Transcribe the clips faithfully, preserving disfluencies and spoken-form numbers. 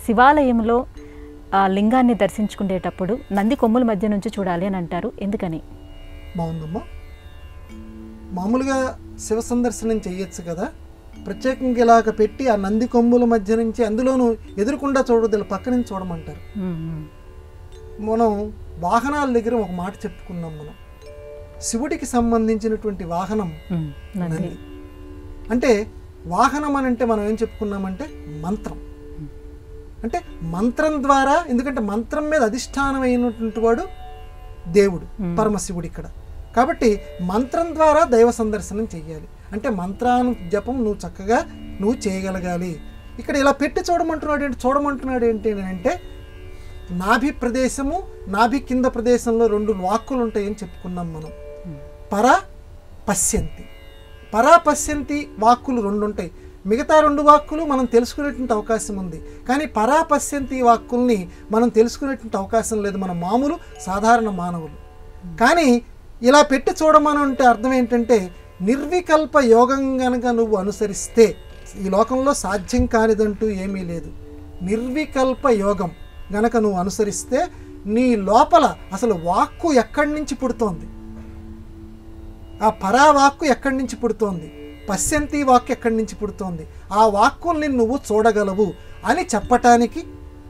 శివాలయంలో ఆ లింగాన్ని దర్శించుకునేటప్పుడు నంది కొమ్ముల మధ్య నుంచి చూడాలి అని అంటారు, ఎందుకని? బాగుందమ్మా. మామూలుగా శివ సందర్శనం చేయొచ్చు కదా, ప్రత్యేకంగా ఇలాగ పెట్టి ఆ నంది కొమ్ముల మధ్య నుంచి, అందులోనూ ఎదురుకుండా చూడదు, పక్క నుంచి చూడమంటారు. మనం వాహనాల దగ్గర ఒక మాట చెప్పుకున్నాం. మనం శివుడికి సంబంధించినటువంటి వాహనం నంది. అంటే వాహనం అని అంటే మనం ఏం చెప్పుకున్నామంటే మంత్రం. అంటే మంత్రం ద్వారా, ఎందుకంటే మంత్రం మీద అధిష్టానం అయినటువంటి వాడు దేవుడు పరమశివుడు ఇక్కడ. కాబట్టి మంత్రం ద్వారా దైవ సందర్శనం చెయ్యాలి. అంటే మంత్రాను జపం నువ్వు చక్కగా నువ్వు చేయగలగాలి. ఇక్కడ ఇలా పెట్టి చూడమంటున్నాడు ఏంటి చూడమంటున్నాడు ఏంటి అంటే నాభి ప్రదేశము, నాభి కింద ప్రదేశంలో రెండు వాక్కులు ఉంటాయని చెప్పుకున్నాం మనం. పరా పశ్యంతి, పరా పశ్యంతి వాక్కులు రెండు ఉంటాయి. మిగతా రెండు వాక్కులు మనం తెలుసుకునేటువంటి అవకాశం ఉంది, కానీ పరా పశ్యంతి వాక్కుల్ని మనం తెలుసుకునేటువంటి అవకాశం లేదు మన మామూలు సాధారణ మానవులు. కానీ ఇలా పెట్టి చూడమని అంటే అర్థం ఏంటంటే నిర్వికల్ప యోగం గనక నువ్వు అనుసరిస్తే ఈ లోకంలో సాధ్యం కానిదంటూ ఏమీ లేదు. నిర్వికల్ప యోగం గనక నువ్వు అనుసరిస్తే నీ లోపల అసలు వాక్కు ఎక్కడి నుంచి పుడుతోంది, ఆ పరావాక్కు ఎక్కడి నుంచి పుడుతోంది, పశ్యంతి వాక్కు ఎక్కడి నుంచి పుడుతోంది, ఆ వాక్కుల్ని నువ్వు చూడగలవు అని చెప్పటానికి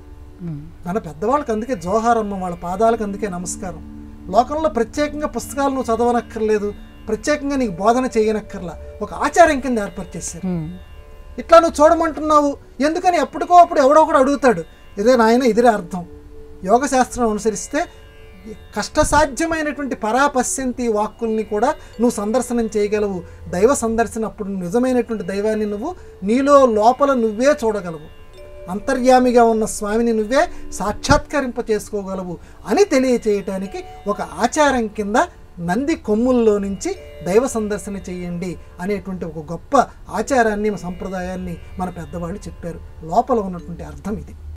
మన పెద్దవాళ్ళకి అందుకే జోహారమ్మ, వాళ్ళ పాదాలకు అందుకే నమస్కారం. లోకంలో ప్రత్యేకంగా పుస్తకాలు నువ్వు చదవనక్కర్లేదు, ప్రత్యేకంగా నీకు బోధన చేయనక్కర్లా, ఒక ఆచారం కింద ఏర్పాటు చేశారు. ఇట్లా నువ్వు చూడమంటున్నావు ఎందుకని ఎప్పటికో అప్పుడు ఎవడో ఒకడు అడుగుతాడు, ఇదే నాయన ఇదిరే అర్థం. యోగశాస్త్రం అనుసరిస్తే కష్టసాధ్యమైనటువంటి పరాపశ్యంతి వాక్కుల్ని కూడా నువ్వు సందర్శనం చేయగలవు. దైవ సందర్శన అప్పుడు నిజమైనటువంటి దైవాన్ని నువ్వు నీలో లోపల నువ్వే చూడగలవు, అంతర్యామిగా ఉన్న స్వామిని నువ్వే సాక్షాత్కరింప చేసుకోగలవు అని తెలియచేయటానికి ఒక ఆచారం కింద నంది కొమ్ముల్లో నుంచి దైవ సందర్శన చేయండి అనేటువంటి ఒక గొప్ప ఆచారాన్ని, సంప్రదాయాన్ని మన పెద్దవాళ్ళు చెప్పారు. లోపల ఉన్నటువంటి అర్థం ఇది.